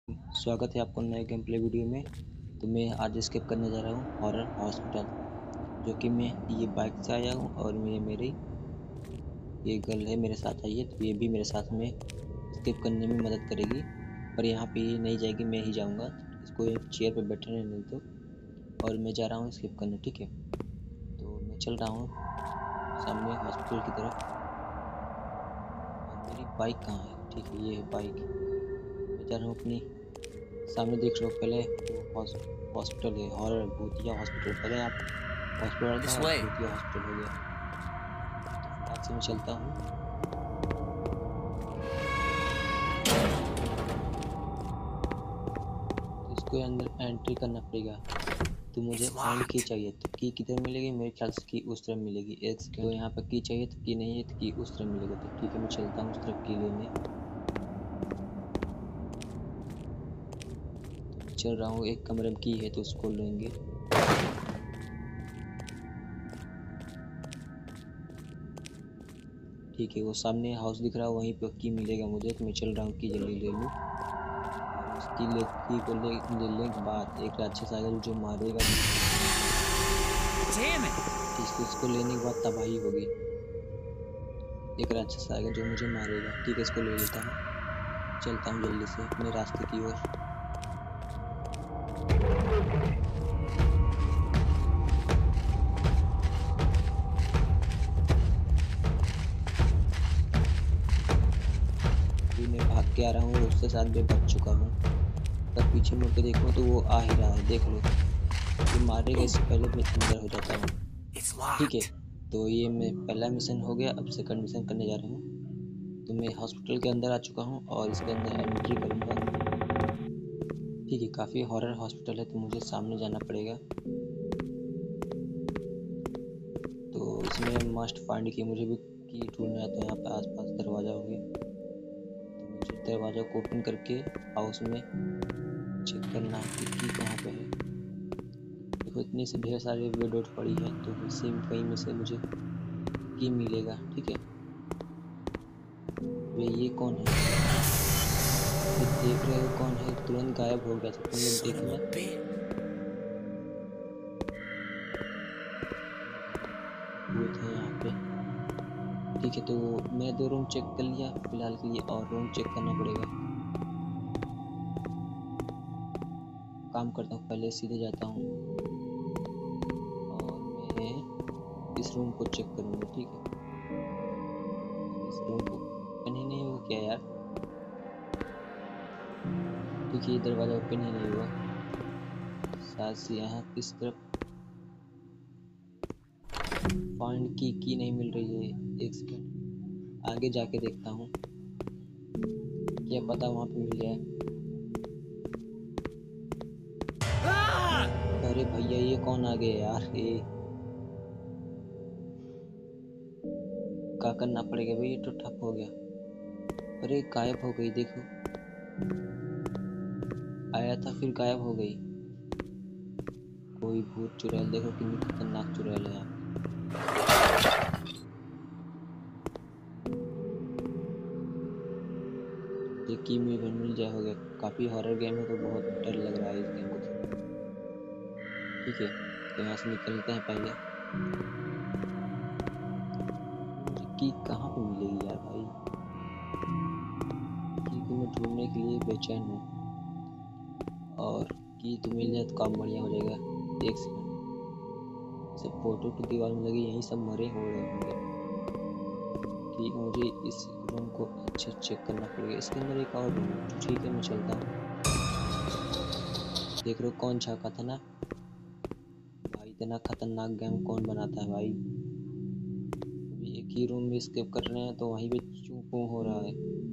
स्वागत है आपको नए गेम प्ले वीडियो में। तो मैं आज स्किप करने जा रहा हूँ हॉरर हॉस्पिटल, जो कि मैं ये बाइक से आया हूँ और मेरी ये गर्ल है मेरे साथ आई है, तो ये भी मेरे साथ में स्किप करने में मदद करेगी। पर यहाँ पे ये नहीं जाएगी, मैं ही जाऊँगा। इसको एक चेयर पे बैठे रहने दो और मैं जा रहा हूँ स्किप करने, ठीक है। तो मैं चल रहा हूँ सामने हॉस्पिटल की तरफ। और मेरी बाइक कहाँ है? ठीक है, ये है बाइक। मैं जा रहा हूँ अपनी सामने, देख रहे हो पहले वो हॉस्पिटल है, हॉरर भूतिया हॉस्पिटल। पहले आप हॉस्पिटल था, This अब way. भूतिया हॉस्पिटल हो गया। तो फटाक से मैं चलता हूँ। तो इसको अंदर एंट्री करना पड़ेगा। तो मुझे It's फाइंड की locked. चाहिए, तो की किधर मिलेगी? मेरे ख्याल से की उस तरफ मिलेगी। एक सेकंड, तो यहाँ पर की चाहिए तो की नहीं है, तो की उस तरफ मिलेगा। तो ठीक है, मैं चलता हूँ उस तरफ की लेने। तो मैं चल रहा हूँ, एक कमरे में की है तो उसको लेंगे। ठीक है, वो सामने हाउस दिख रहा है, वहीं पर की मिलेगा मुझे। तो मैं चल रहा हूँ, की जल्दी ले लूँ। और उसकी की को लेने के बाद एक राक्षस आएगा जो मारेगा मुझे। Damn it! इसको लेने के बाद तबाही होगी। एक राक्षस आएगा जो मुझे मारेगा। ठीक है, इसको ले लेता हूँ। चलता हूँ जल्दी से अपने रास्ते की ओर। अभी मैं भाग के आ रहा हूँ, उसके साथ मैं बच चुका हूँ। पर पीछे मुड़ के देखो तो वो आ ही रहा है, देख लो। ये मारेगा, इससे पहले मैं अंदर हो जाता हूँ। It's ठीक है, locked. तो ये मैं पहला मिशन हो गया। अब सेकंड मिशन करने जा रहा हूँ। तो मैं हॉस्पिटल के अंदर आ चुका हूँ और इसके अंदर एंट्री करूँगा। ठीक है, काफ़ी हॉरर हॉस्पिटल है, तो मुझे सामने जाना पड़ेगा। तो इसमें मस्ट फाइंड की मुझे भी की ढूंढना है। तो यहाँ पे आसपास दरवाज़ा होंगे, तो मुझे दरवाज़ा को ओपन करके हाउस में चेक करना है कि की कहाँ पे है। देखो, इतनी से ढेर सारी विंडोज पड़ी है, तो इसी में कहीं में से मुझे की मिलेगा। ठीक है, वे ये कौन है? ये देख रहे हो कौन है? तुरंत गायब हो गया था, तुम लोग Son of देखना। a bitch. भूत है यहाँ पे। ठीक है, तो मैं 2 रूम चेक कर लिया फिलहाल के लिए, और रूम चेक करना पड़ेगा। काम करता हूँ, पहले सीधे जाता हूँ और मैं इस रूम को चेक करूँगा। ठीक है, और इस रूम को ओपन ही नहीं हुआ क्या यार? ठीक है, ये दरवाज़ा ओपन ही नहीं हुआ। शायद से यहाँ किस तरफ फाइंड की नहीं मिल रही है। एक सेकंड, आगे जाके देखता हूँ, क्या पता वहाँ पे मिल जाए। Ah! अरे भैया, ये कौन आ गया यार? ये क्या करना पड़ेगा भाई? ये तो ठप हो गया। अरे गायब हो गई, देखो। आया था फिर गायब हो गई। कोई भूत चुड़ैल, देखो कितनी खतरनाक चुड़ैल है यहाँ पे। तो मुझे की मिल जाए हो गया। काफ़ी हॉरर गेम है, तो बहुत डर लग रहा है इस गेम को खेलने में। ठीक है, तो यहाँ से निकलते हैं पहले। मुझे की कहाँ पे मिलेगी यार भाई? की को मैं ढूंढने के लिए बेचैन हूँ, और की तो मिल जाए तो काम बढ़िया हो जाएगा। एक सेकंड, सब फोटो तो दीवार में लगी, यहीं सब मरे हो रहे होंगे। ठीक, मुझे इस रूम को अच्छे से चेक करना पड़ेगा। इसके अंदर एक और रूम है, तो ठीक है, मैं चलता हूँ। देख रहे हो कौन झाँका था ना भाई? इतना खतरनाक गेम कौन बनाता है भाई? अभी एक ही रूम में स्किप कर रहे हैं, तो वहीं पे चूं पूं हो रहा है।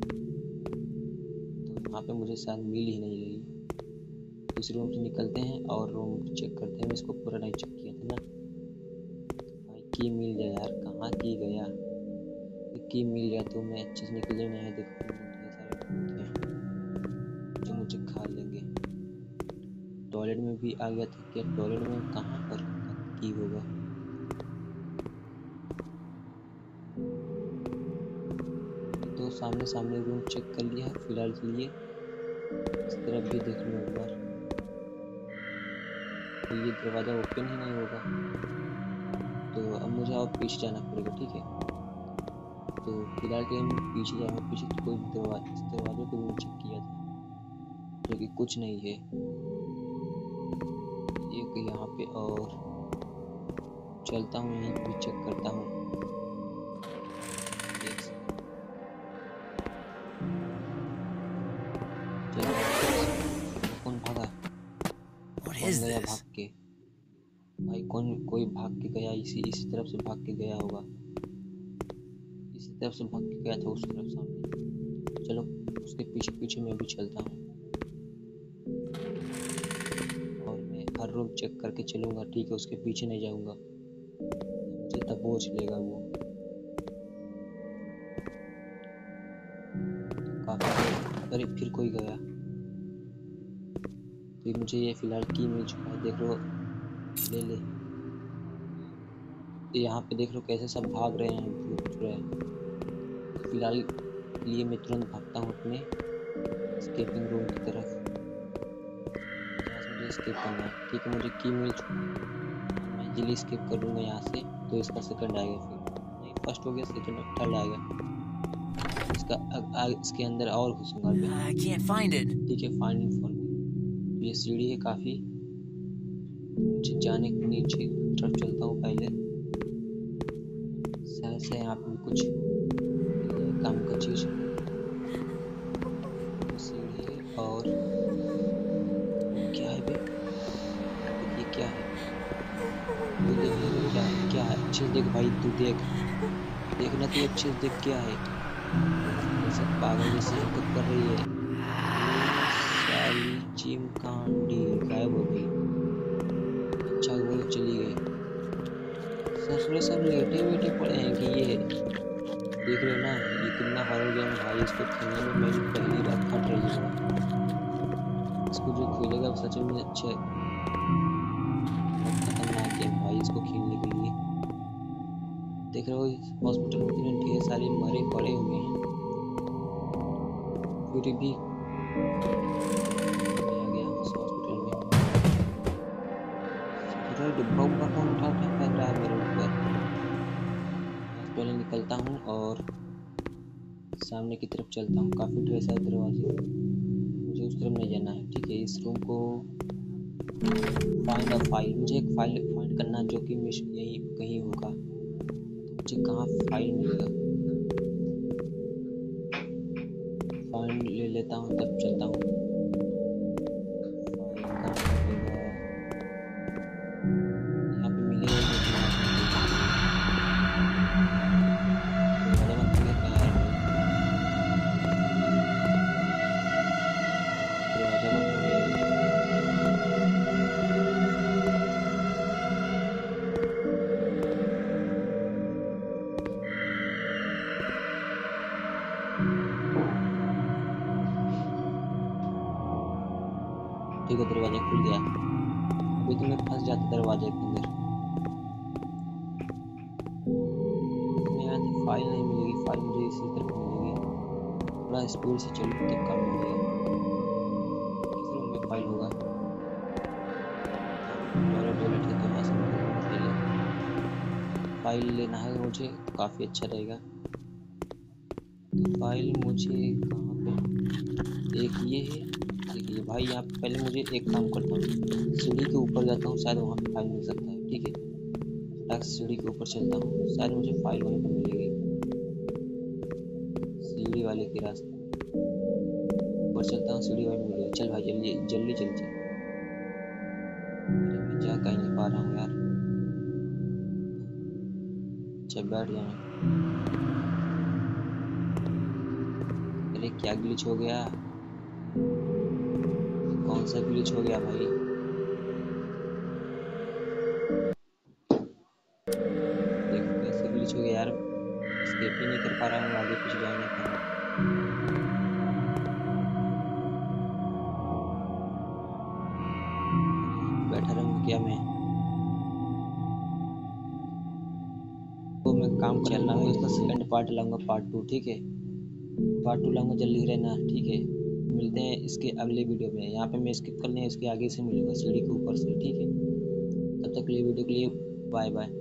तो यहाँ पे मुझे शायद मिल ही नहीं रही। दूसरे रूम से निकलते हैं और रूम चेक करते हैं। इसको पूरा नहीं चेक किया था ना भाई। की मिल जाए यार, कहाँ की गया? की मिल गया तो मैं अच्छे से निकल जाऊँ। यहाँ देखो ढेर सारे भूत हैं जो मुझे खा लेंगे। टॉयलेट में भी आ गया था क्या? टॉयलेट में कहाँ पर की होगा? तो सामने सामने रूम चेक कर लिया है फिलहाल के लिए। इस तरफ भी देख लो एक बार, तो ये दरवाज़ा ओपन ही नहीं होगा, तो अब मुझे और पीछे जाना पड़ेगा। ठीक है, तो फिलहाल के लिए पीछे जाऊँगा। पीछे तो कोई इस दरवाजे को भी चेक किया था, जो कि कुछ नहीं है। एक यहाँ पे और चलता हूँ, यहीं पे भी चेक करता हूँ। कौन भागा, कौन गया भाग के? भाई कोई भाग के गया, इसी तरफ से भाग के गया होगा, इसी तरफ से भाग के गया था उस तरफ सामने। चलो उसके पीछे पीछे मैं भी चलता हूँ और मैं हर रूम चेक करके चलूँगा। ठीक है, उसके पीछे नहीं जाऊँगा, मुझे दबोच लेगा वो। काफी, अरे फिर कोई गया। तो मुझे ये फिलहाल की मिल चुका है, देख लो, ले। तो यहाँ पे देख लो कैसे सब भाग रहे हैं, भूत रहे हैं। तो फिलहाल लिए मैं तुरंत भागता हूँ अपने स्केपिंग रूम की तरफ, जहाँ से मुझे स्केप करना है। ठीक है, मुझे की मिल चुका है, मैं इजीली स्केप कर लूँगा यहाँ से। तो इसका सेकंड आएगा, फिर नहीं फर्स्ट हो गया, सेकंड थर्ड आएगा। इसके अंदर और घुसूंगा मैं। ठीक है, फाइंड फॉर मी। ये सीढ़ी है काफ़ी, मुझे जाने के नीचे तरफ चलता हूँ पहले। शायद से यहाँ पे कुछ काम का चीज़ सीढ़ी है। और क्या है बे, ये क्या है? क्या है? अच्छे से देख भाई, तू देखना, तू अच्छे से देख क्या है। सब पागल जैसी हरकत कर रही है। साली चिमकांडी गायब हो गई। अच्छा वो चली गई। ससुरे सब लेटे वेटे पड़े हैं कि ये देख रहे हो ना, ये कितना हॉरर गेम है भाई। इसको खेलने में मेरी पहली बार फट रही है। इसको जो खेलेगा वो सच में अच्छा खतरनाक गेम भाई, इसको खेलने के लिए। देख रहे हो हॉस्पिटल में इतने ढेर सारे मरे पड़े हुए हैं, फिर भी आ गया उस हॉस्पिटल में। डिब्बा उब्बा कौन उठा फेंक रहा है मेरे ऊपर। पहले निकलता हूँ और सामने की तरफ चलता हूँ। काफ़ी ढेर सारे दरवाजे, मुझे उस तरफ नहीं जाना है। ठीक है, इस रूम को फाइंड अ फाइल, मुझे एक फाइल फाइंड करना जो कि यहीं कहीं होगा। मुझे कहाँ फाइल मिलेगा, फाइल ले लेता हूँ तब चलता हूँ। फाइल कहाँ मिलेगा, यहाँ पे मिलेगा ठीक है, दरवाजा खुल गया। अभी तो मैं फंस जाता दरवाजे के अंदर। यहाँ से फाइल नहीं मिलेगी, फाइल मुझे इसी तरफ मिलेगी। थोड़ा स्पीड से चलूँ तब काम मिलेगा। किस रूम में फाइल होगा? टॉयलेट है तो यहाँ से पहले फाइल लेना है मुझे, तो काफ़ी अच्छा रहेगा। तो फाइल मुझे कहाँ पे, एक ये है, देखिए भाई यहाँ पे पहले मुझे एक काम करता हूँ, सीढ़ी के ऊपर जाता हूँ, शायद वहाँ पे फाइल मिल सकता है। ठीक है, फटाक से सीढ़ी के ऊपर चलता हूँ, शायद मुझे फाइल वहीं पर मिलेगी। सीढ़ी वाले के रास्ते ऊपर चलता हूँ, सीढ़ी वहीं मिलेगी। चल भाई जल्दी जल्दी चल चल। अरे मैं जा कहीं नहीं पा रहा हूँ यार। चल बैठ जाना। अरे क्या ग्लिच हो गया, कौन सा ग्लिच हो गया भाई? देखो कैसे ग्लिच हो गया यार, स्केप ही नहीं कर पा रहा हूँ, आगे पीछे जा नहीं पा रहा हूँ। बैठा रहूँगा क्या मैं? तो मैं काम चल रहा हूँ, इसका सेकंड पार्ट लाऊंगा, पार्ट 2। ठीक है, पार्ट 2 लाऊंगा, जल्दी रहना। ठीक है, मिलते हैं इसके अगले वीडियो में। यहाँ पे मैं स्किप कर लें, इसके आगे से मिलूंगा सीढ़ी के ऊपर से, ठीक है। तब तक के लिए वीडियो के लिए बाय बाय।